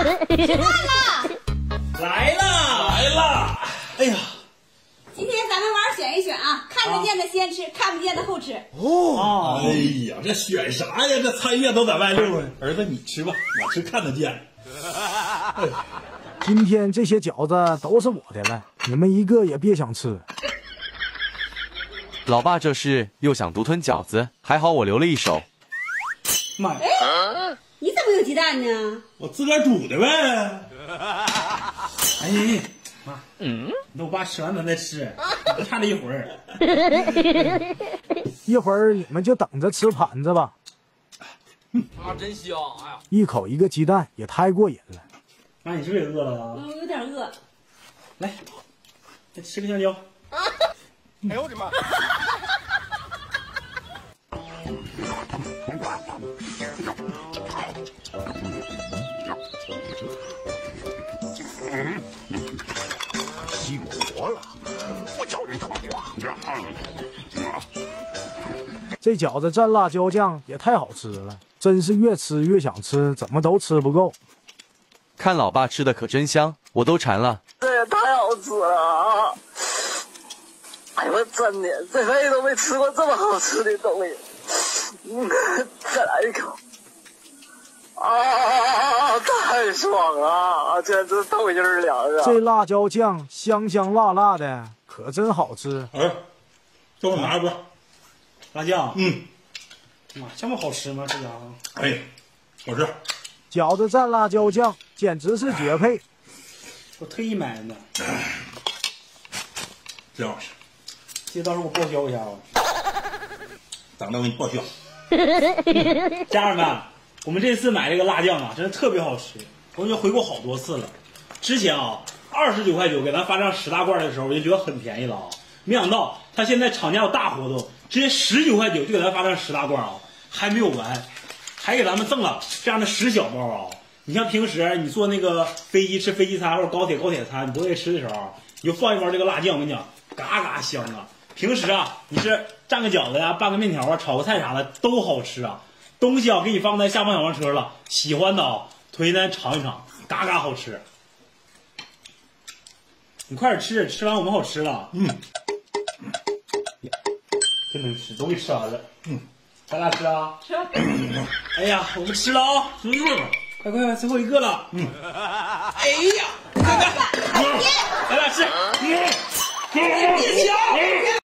吃饭了， 来了！哎呀， 今天咱们玩选一选啊，看得见的先吃，看不见的后吃。 哦，哎呀，这选啥呀？这餐业都在外溜呢。儿子，你吃吧，我吃看得见。 今天这些饺子都是我的了，你们一个也别想吃。 老爸这是又想独吞饺子，还好我留了一手。 妈呀！ 你怎么有鸡蛋呢？ 我自个儿煮的呗。哎，妈，那我爸吃完咱再吃，我看了一会儿。 一会儿你们就等着吃盘子吧。 真香！哎呀， 一口一个鸡蛋也太过瘾了。 妈，你是不是也饿了啊？ 有点饿。 来，再吃个香蕉。 哎呦我的妈！ 熄火了！我叫你干嘛？ 这饺子蘸辣椒酱也太好吃了，真是越吃越想吃，怎么都吃不够。 看老爸吃的可真香，我都馋了。 这也太好吃了！哎呦，我真的这辈子都没吃过这么好吃的东西。再来一口。啊，太爽了！简直透心凉啊！ 这辣椒酱香香辣辣的，可真好吃。 给我拿一波辣酱。妈，这么好吃吗？这家伙。哎，好吃。 饺子蘸辣椒酱简直是绝配。 我特意买的呢。真好吃。这到时候我报销一下吧。等着我给你报销。家人们。我们这次买这个辣酱啊，真的特别好吃，我已经回过好多次了。之前啊，29.9给咱发上10大罐的时候，我就觉得很便宜了啊。没想到他现在厂家有大活动，直接19.9就给咱发上10大罐啊，还没有完，还给咱们赠了这样的10小包啊。你像平时你坐那个飞机吃飞机餐或者高铁餐，你不会吃的时候，你就放一包这个辣酱，我跟你讲，嘎嘎香啊。平时啊，你是蘸个饺子呀、拌个面条啊、炒个菜啥的都好吃啊。东西啊，给你放在下方小黄车了，喜欢的啊，推荐尝一尝，嘎嘎好吃。你快点吃，吃完我们好吃了。真能吃，都给吃完了。咱俩吃啊？ 吃吧。 哎呀，我们吃了啊！快，最后一个了。哎呀，看看，咱俩吃。别抢！